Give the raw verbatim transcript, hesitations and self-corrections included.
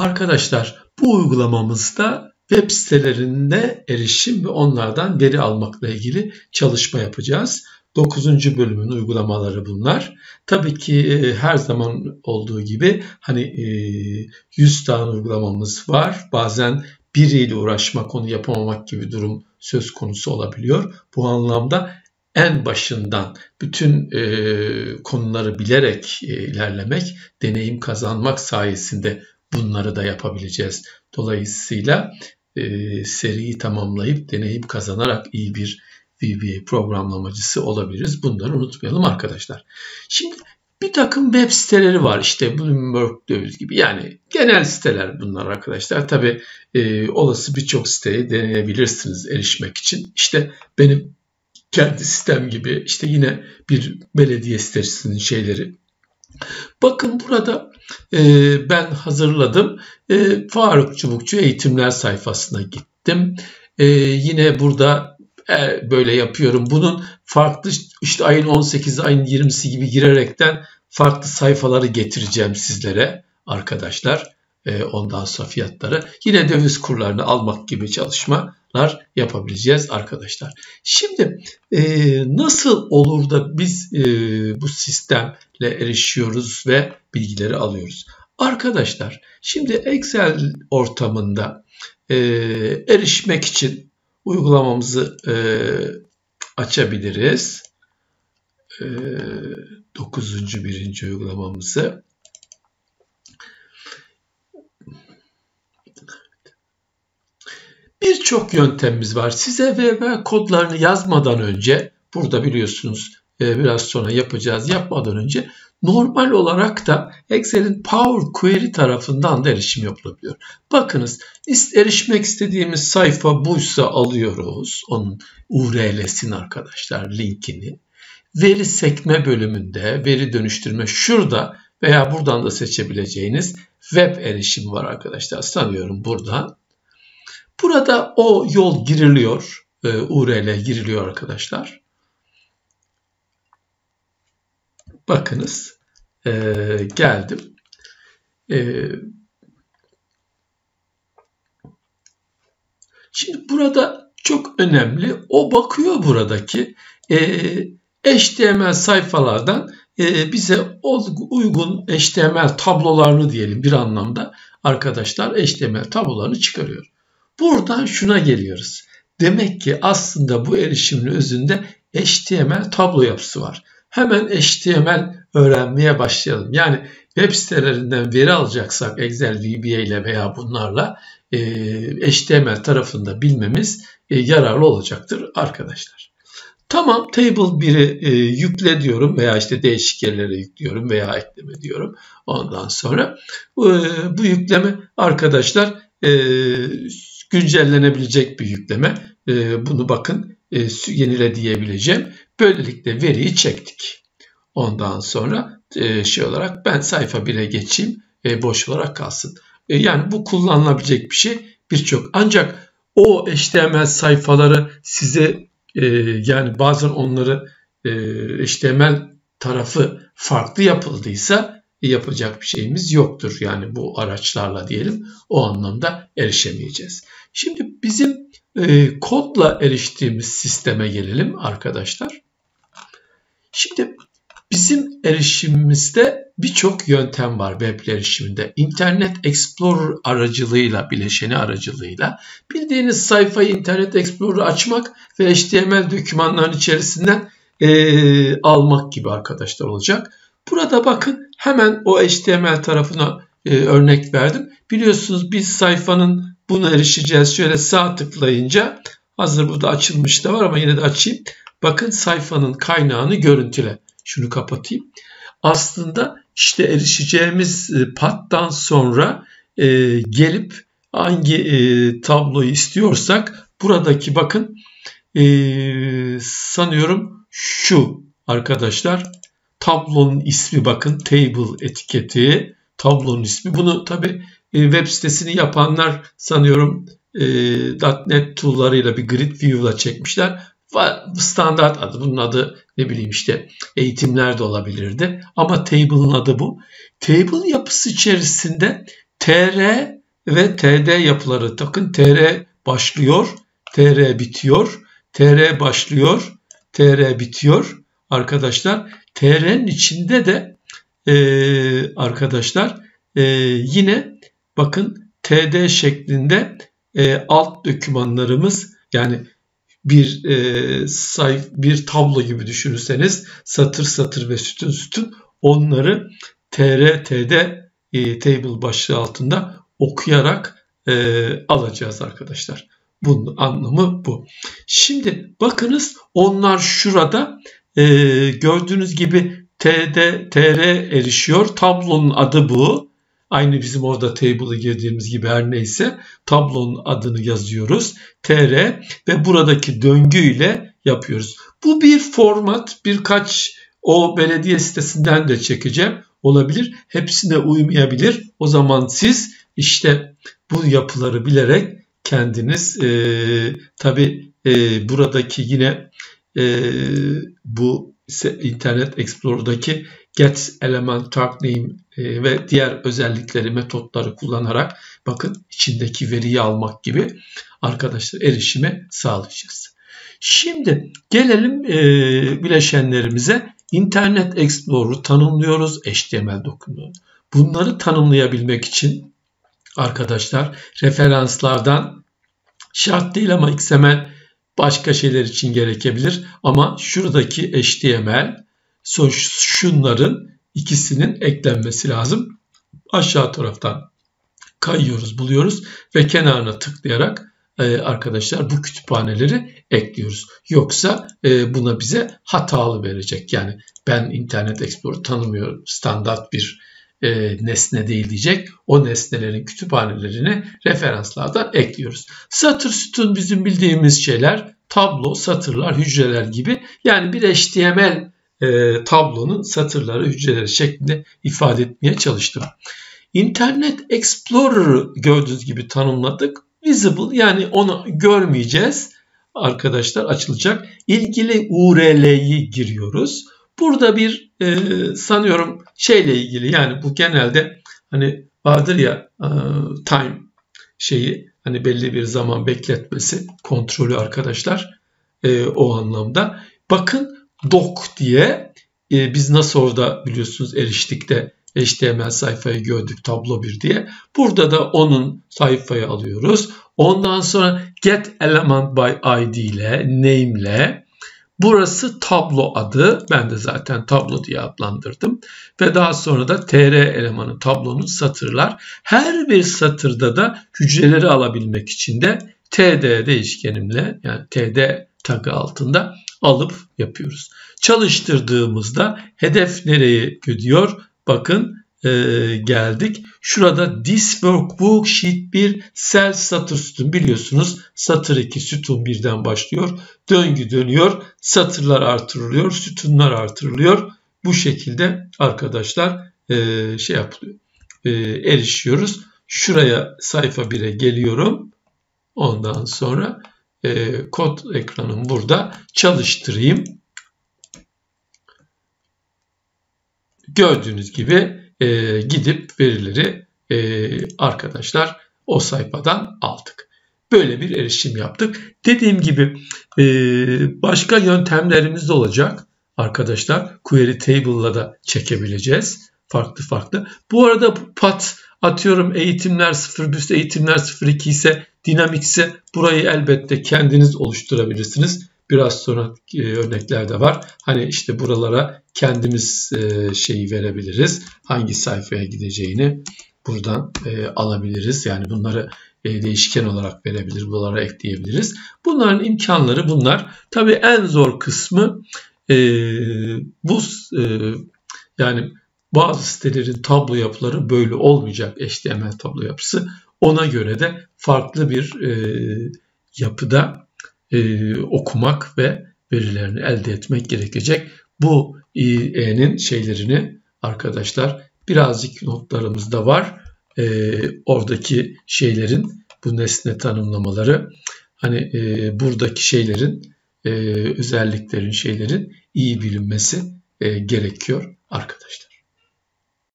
Arkadaşlar, bu uygulamamızda web sitelerine erişim ve onlardan veri almakla ilgili çalışma yapacağız. dokuzuncu bölümün uygulamaları bunlar. Tabii ki her zaman olduğu gibi hani yüz tane uygulamamız var. Bazen biriyle uğraşmak, onu yapamamak gibi durum söz konusu olabiliyor. Bu anlamda en başından bütün e, konuları bilerek e, ilerlemek, deneyim kazanmak sayesinde bunları da yapabileceğiz. Dolayısıyla e, seriyi tamamlayıp deneyim kazanarak iyi bir V B A programlamacısı olabiliriz. Bunları unutmayalım arkadaşlar. Şimdi bir takım web siteleri var. İşte Bloomberg Döviz gibi. Yani genel siteler bunlar arkadaşlar. Tabii e, olası birçok siteye deneyebilirsiniz erişmek için. İşte benim kendi sistem gibi, işte yine bir belediye sitesinin şeyleri. Bakın burada e, ben hazırladım. E, Faruk Çubukçu eğitimler sayfasına gittim. E, yine burada e, böyle yapıyorum. Bunun farklı işte ayın on sekizi, ayın yirmisi gibi girerekten farklı sayfaları getireceğim sizlere arkadaşlar. E, ondan sonra fiyatları. Yine döviz kurlarını almak gibi çalışmalar yapabileceğiz arkadaşlar. Şimdi e, nasıl olur da biz e, bu sistemle erişiyoruz ve bilgileri alıyoruz? Arkadaşlar, şimdi Excel ortamında e, erişmek için uygulamamızı e, açabiliriz. E, dokuzuncu birinci uygulamamızı. Birçok yöntemimiz var. Size V B kodlarını yazmadan önce, burada biliyorsunuz biraz sonra yapacağız, yapmadan önce normal olarak da Excel'in Power Query tarafından da erişim yapılabiliyor. Bakınız, erişmek istediğimiz sayfa buysa alıyoruz. Onun U R L'sini arkadaşlar, linkini. Veri sekme bölümünde, veri dönüştürme şurada veya buradan da seçebileceğiniz web erişim var arkadaşlar. Sanıyorum buradan. Burada o yol giriliyor, U R L giriliyor arkadaşlar. Bakınız, e, geldim. E, şimdi burada çok önemli, o bakıyor buradaki e, H T M L sayfalardan e, bize uygun H T M L tablolarını diyelim bir anlamda arkadaşlar, H T M L tablolarını çıkarıyor. Buradan şuna geliyoruz. Demek ki aslında bu erişimin özünde H T M L tablo yapısı var. Hemen H T M L öğrenmeye başlayalım. Yani web sitelerinden veri alacaksak Excel V B A ile veya bunlarla e, H T M L tarafında bilmemiz e, yararlı olacaktır arkadaşlar. Tamam, table biri e, yükle diyorum veya işte değişik yerlere yüklüyorum veya ekleme diyorum. Ondan sonra e, bu yükleme arkadaşlar e, güncellenebilecek bir yükleme. E, bunu bakın e, yenile diyebileceğim. Böylelikle veriyi çektik. Ondan sonra e, şey olarak ben sayfa bire geçeyim. E, boş olarak kalsın. E, yani bu kullanılabilecek bir şey birçok. Ancak o H T M L sayfaları size e, yani bazen onları e, H T M L tarafı farklı yapıldıysa e, yapacak bir şeyimiz yoktur. Yani bu araçlarla diyelim, o anlamda erişemeyeceğiz. Şimdi bizim e, kodla eriştiğimiz sisteme gelelim arkadaşlar. Şimdi bizim erişimimizde birçok yöntem var web erişiminde. Internet Explorer aracılığıyla, bileşeni aracılığıyla bildiğiniz sayfayı Internet Explorer'ı açmak ve H T M L dokümanların içerisinden e, almak gibi arkadaşlar olacak. Burada bakın, hemen o H T M L tarafına e, örnek verdim. Biliyorsunuz biz sayfanın buna erişeceğiz. Şöyle sağ tıklayınca, hazır burada açılmış da var ama yine de açayım. Bakın, sayfanın kaynağını görüntüle. Şunu kapatayım. Aslında işte erişeceğimiz pattan sonra e, gelip hangi e, tabloyu istiyorsak buradaki bakın e, sanıyorum şu arkadaşlar, tablonun ismi, bakın table etiketi, tablonun ismi. Bunu tabi e, web sitesini yapanlar sanıyorum e, .NET tool'larıyla bir grid view'la çekmişler. Standart adı, bunun adı ne bileyim işte eğitimler de olabilirdi ama table'ın adı bu. Table yapısı içerisinde tr ve td yapıları. Bakın tr başlıyor, tr bitiyor, tr başlıyor, tr bitiyor. Arkadaşlar tr'nin içinde de e, arkadaşlar e, yine bakın td şeklinde e, alt dokümanlarımız, yani bir e, sayf bir tablo gibi düşünürseniz satır satır ve sütun sütun onları tr td e, table başlığı altında okuyarak e, alacağız arkadaşlar. Bunun anlamı bu. Şimdi bakınız onlar şurada e, gördüğünüz gibi td tr erişiyor. Tablonun adı bu. Aynı bizim orada table'ı girdiğimiz gibi, her neyse tablonun adını yazıyoruz. Tr ve buradaki döngüyle yapıyoruz. Bu bir format, birkaç o belediye sitesinden de çekeceğim olabilir. Hepsine uymayabilir. O zaman siz işte bu yapıları bilerek kendiniz e, tabi e, buradaki yine e, bu Internet Explorer'daki get element tag name e, ve diğer özellikleri, metotları kullanarak bakın içindeki veriyi almak gibi arkadaşlar erişime sağlayacağız. Şimdi gelelim e, bileşenlerimize. Internet Explorer'ı tanımlıyoruz, H T M L dokümanı. Bunları tanımlayabilmek için arkadaşlar referanslardan şart değil ama X M L başka şeyler için gerekebilir. Ama şuradaki H T M L şunların ikisinin eklenmesi lazım. Aşağı taraftan kayıyoruz, buluyoruz ve kenarına tıklayarak e, arkadaşlar bu kütüphaneleri ekliyoruz. Yoksa e, buna bize hatalı verecek. Yani ben Internet Explorer tanımıyorum, standart bir e, nesne değil diyecek. O nesnelerin kütüphanelerini referanslardan ekliyoruz. Satır sütun bizim bildiğimiz şeyler. Tablo, satırlar, hücreler gibi. Yani bir H T M L e, tablonun satırları, hücreleri şeklinde ifade etmeye çalıştım. Internet Explorer'ı gördüğünüz gibi tanımladık. Visible, yani onu görmeyeceğiz. Arkadaşlar açılacak. İlgili U R L'yi giriyoruz. Burada bir e, sanıyorum şeyle ilgili, yani bu genelde hani vardır ya e, time şeyi, hani belli bir zaman bekletmesi kontrolü arkadaşlar e, o anlamda. Bakın doc diye e, biz nasıl orada biliyorsunuz eriştik de H T M L sayfayı gördük tablo bir diye. Burada da onun sayfayı alıyoruz. Ondan sonra get element by I D ile, name ile, burası tablo adı. Ben de zaten tablo diye adlandırdım. Ve daha sonra da tr elemanı, tablonun satırlar. Her bir satırda da hücreleri alabilmek için de td değişkenimle, yani td tagı altında alıp yapıyoruz. Çalıştırdığımızda hedef nereye gidiyor? Bakın e, geldik. Şurada this workbook sheet bir cell satır sütun, biliyorsunuz satır iki sütun birden başlıyor. Döngü dönüyor. Satırlar artırılıyor. Sütunlar artırılıyor. Bu şekilde arkadaşlar e, şey yapılıyor. E, erişiyoruz. Şuraya sayfa bire geliyorum. Ondan sonra e, kod ekranım burada. Çalıştırayım. Gördüğünüz gibi e, gidip verileri e, arkadaşlar o sayfadan aldık. Böyle bir erişim yaptık. Dediğim gibi e, başka yöntemlerimiz de olacak arkadaşlar. Query table'la da çekebileceğiz. Farklı farklı. Bu arada pat atıyorum eğitimler sıfır bir, eğitimler sıfır iki ise, dinamik ise burayı elbette kendiniz oluşturabilirsiniz. Biraz sonra e, örnekler de var. Hani işte buralara kendimiz e, şeyi verebiliriz. Hangi sayfaya gideceğini buradan e, alabiliriz. Yani bunları e, değişken olarak verebilir, buralara ekleyebiliriz. Bunların imkanları bunlar. Tabii en zor kısmı e, bu e, yani bazı sitelerin tablo yapıları böyle olmayacak, H T M L tablo yapısı. Ona göre de farklı bir e, yapıda e, okumak ve verilerini elde etmek gerekecek. Bu I E'nin şeylerini arkadaşlar birazcık notlarımızda var. E, oradaki şeylerin, bu nesne tanımlamaları, hani e, buradaki şeylerin, e, özelliklerin, şeylerin iyi bilinmesi e, gerekiyor arkadaşlar.